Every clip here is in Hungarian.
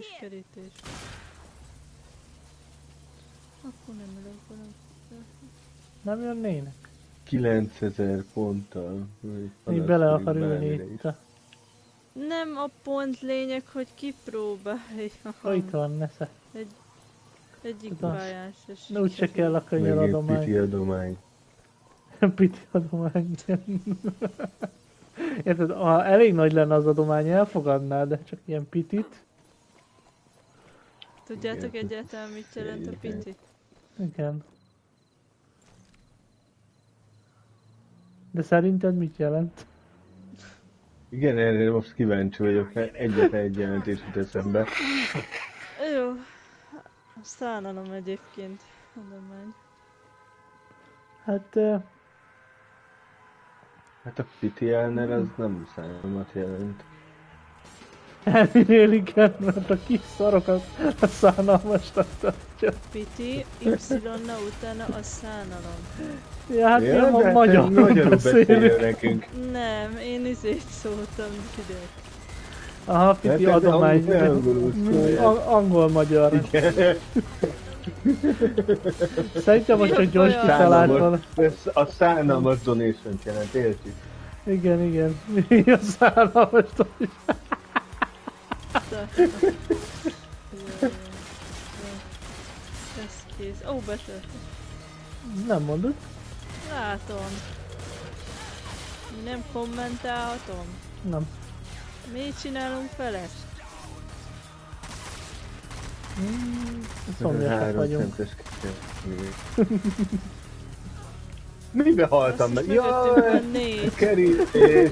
kerítés. Akkor nem ülök. Nem jönnének? 9000 ponttal. Még bele akar ülni itt. Nem a pont lényeg, hogy kipróbálja. Itt van, nesze. Egyik pályás. De úgyse kell a könyöradomány. Piti adomány. Piti adomány. Érted, ha elég nagy lenne az adomány, elfogadnád, de csak ilyen pitit. Tudjátok egyáltalán mit jelent a piti? Igen. De szerinted mit jelent? Igen, erre most kíváncsi vagyok, mert egyetlen egy jelentés jut eszembe. Jó. Szánalom egyébként. Adomány. Hát a Piti Elner az nem szánalmat jelent. Elminél igen, mert a kis szarokat a szánalmasnak tartja. Piti, Y-na utána a szánalom. Ja, hát ja, nem a magyarul beszélünk. Nekünk. Nem, én izét szóltam, figyelj. Aha, Piti adomány. Angol-magyar. Igen. Szerintem most csak gyors kitalált van. A szánalmas donation-t jelent, értjük? Igen, igen. Mi a szánalmas donation? Ez kész. Ó, betöltöm. Nem mondod? Látom. Mi nem kommentálhatom? Nem. Mit csinálunk vele? Szomjasak vagyunk. Mibe haltam meg? Jaj, kerítés!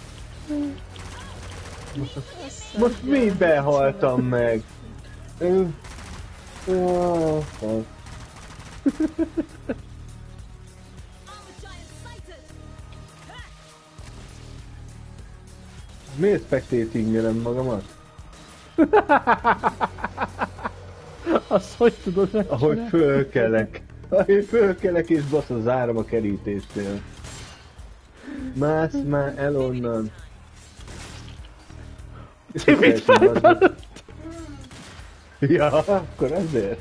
Most mibe haltam meg? Miért spectatingelem magamat? Azt hogy tudod megcsinálni? Ahogy fölkelek. Ahogy fölkelek és basz az áram a kerítésnél. Mász már el onnan. Timit felfelett! Ja, akkor ezért.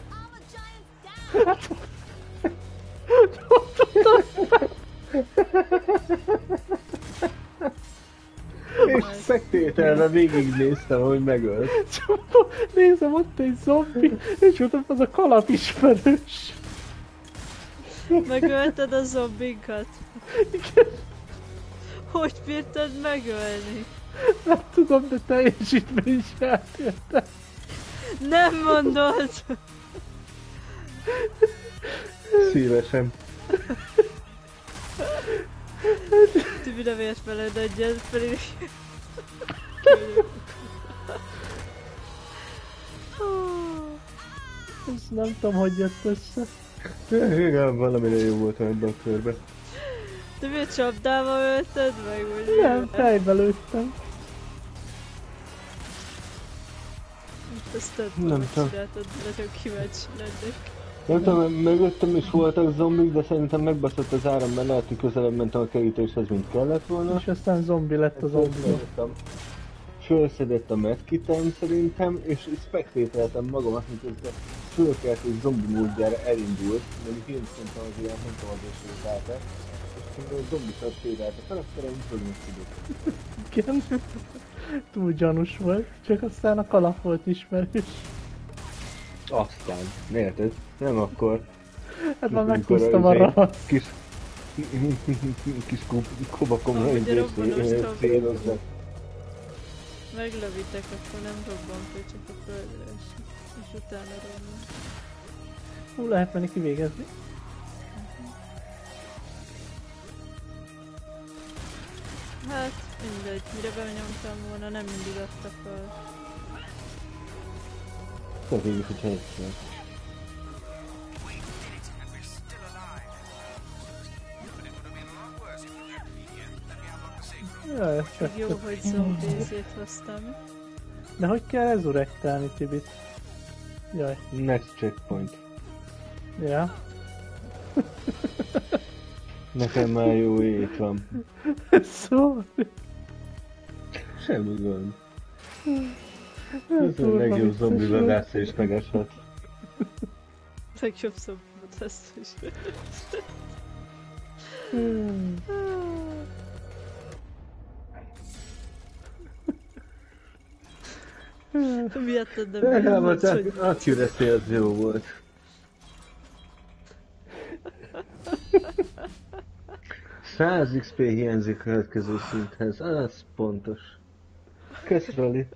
És spectatorbe végignéztem, hogy megölt. Nézem, ott egy zombi, és ott az a kalap ismerős. Megölted a zombinkat? Igen. Hogy bírtad megölni? Nem tudom, de teljesítmény is átérte. Nem mondod! Szívesen. Tibi nem ért veled egyet, pedig... Ezt nem tudom, hogy jött össze. Igen, valamire jó volt ebben a körben. Te miért csapdával ölted meg, vagy nem, fejbe lőttem. Ezt több nem tudom. csináltad, nagyon kíváncsi lennék. Nem tudom, mögöttem is voltak zombik, de szerintem megbaszott az áram, mert lehet, hogy közelebb mentem a kerítéshez, mint kellett volna. És aztán zombi lett a zombi. Fölszedett a medkitem szerintem, és spectatoreltem magamat, miközben fölkelt egy zombi módjára elindult, mert én szerintem az ilyen hatalmas sétáltak, és a zombisat sétáltak fel, akkor én fölünk tudok. Igen. Túl gyanús volt, csak aztán a kalap volt ismerős. Aztán, érted? Nem akkor. Hát már meghúztam a ravasz. Kis kobakomra egy célozzak. Meglövitek, akkor nem robban föl, csak a földre esik. És utána robban. Hú, lehet menni kivégezni. Hát, mindegy, mire benyomtam volna, nem mindig adta fel. Tehát végül, hogyha egyszer. Jaj, jó, hogy zombézét hoztam. De hogy kell rezurektálni Tibit? Jaj. Next checkpoint. Ja. Nekem már jó ét van. Szóval... Semmi gond. Ez a legjobb zombi vadász és megeshet. Legjobb szobbat ezt is. Miattad nem Legalább bírod, az hogy... accuracy az jó volt. 100 XP hiányzik a következő szinthez, az pontos. Kösz, Roli.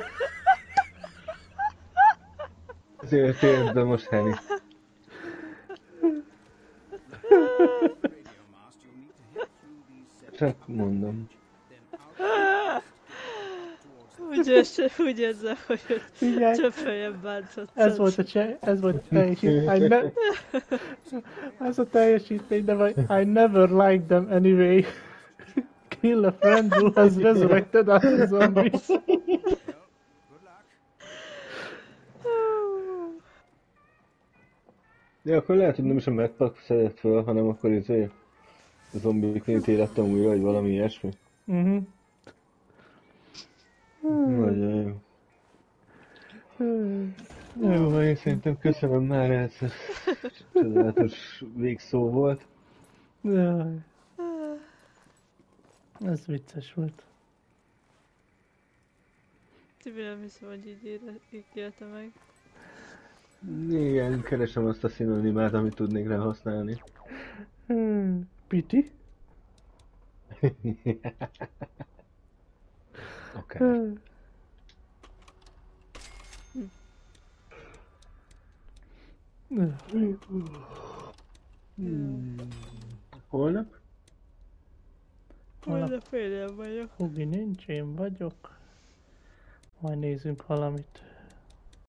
Ezért érd be most, Henny. Csak mondom. Úgy érzem, hogy Figyelj, csöpöljen bántott. ez volt a teljesítmény. Ez a teljesítmény, de vagy I never liked them anyway. Kill a friend who has resurrected after zombies. Ja, akkor lehet, hogy nem is a Medpack szedett föl, hanem akkor a zombiknél élettem újra, vagy valami ilyesmi. Nagyon jó. Jó, van, én szerintem köszönöm már, ez csodálatos végszó volt. Jaj. Ez vicces volt. Tibi, nem hiszem, hogy így élte meg. Igen, keresem azt a szinonimát, amit tudnék rá használni. Piti? Oké. Holnap? Holnap félre vagyok. Hugi nincs, én vagyok. Majd nézzünk valamit.